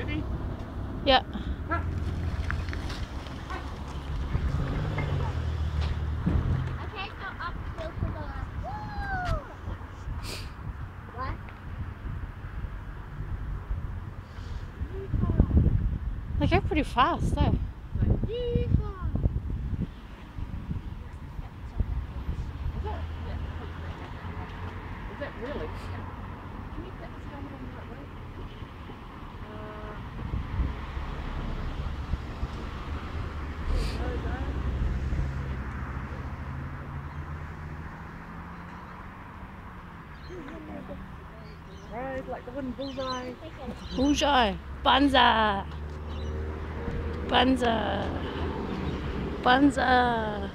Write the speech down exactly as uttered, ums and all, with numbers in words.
Ready? Yeah. Okay, so uphill for the last. Woo! What? They go pretty fast though. Is that really? Can you put this helmet on the right way? Uh, right, like the wooden bullseye. Bullseye. Banza. Banza. Banza.